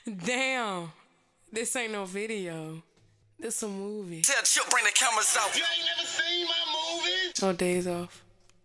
Damn, this ain't no video. This a movie. Tell Chip bring the cameras out. You ain't never seen my movie? No days off.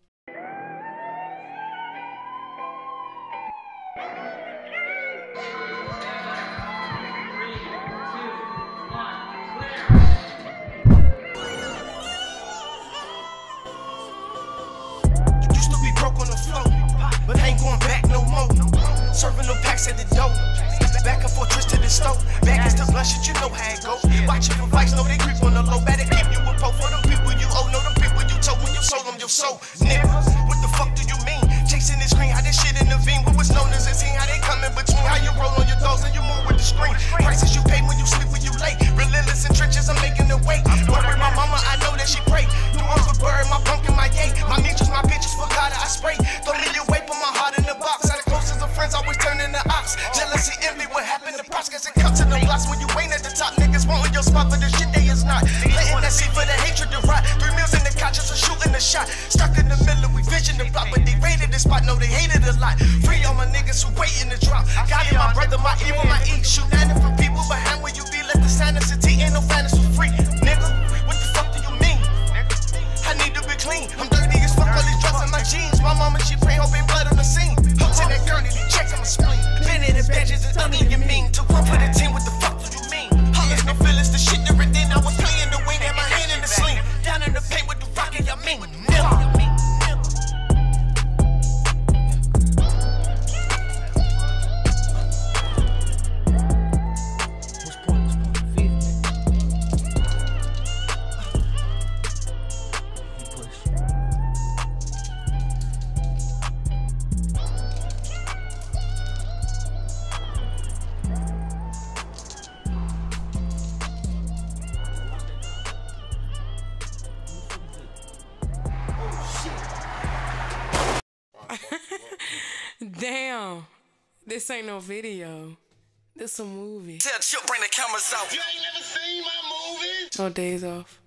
Used to be broke on the floor, but I ain't going back no more. Serving no packs at the door. Back and forth, twist to the stove. Back is the blunt shit, you know how it go. Watching for vice, know they creep on the low. Better keep you a poke for them people you owe. Know them people you told when you sold them your soul. Nigga, what the fuck do you mean? Chasing this screen, how this shit intervene. What was known as a scene, how they come in between. How you roll on your dogs and you move with the screen. Prices you pay when you sleep, when you late. Relentless in trenches, I'm making the way. Word with my mama, I know that she pray. Doing for bird, my pumpkin, my yay. My mutuals, my bitches, for God, I spray. Throw me away, put my heart in the box. How the closest of friends always turn into ops. Jealousy, envy, what happened to props? Cause it comes to the blocks when you ain't at the top. Niggas wanting your spot for the shit they is not. Letting that seat for the hatred to rot. 3 meals in the couch, just for shooting a shot. Stuck in the middle, we vision the block, but they raided the spot. No, they hated a lot. Free all my niggas who waiting to drop. Got it, my brother, my evil, my E. Shoot at it for people behind where you be. Let the sanity, ain't no finance for free. Nigga, what the fuck do you mean? I need to be clean. I'm dirty as fuck, all these drugs in my jeans. My mama, she pray, hoping blood on the scene. Hooked to that gurney, they check on my spleen. Been in the badges, it's nothing you mean. To one for the team, what the fuck do you mean? Hollers, no feelings, the shit never did. I was playing the wing, had my hand in the sling. Down in the paint with the rocket, y'all mean. Never. Damn, this ain't no video. This a movie. Tell Chip bring the cameras out. You ain't never seen my movie? No days off.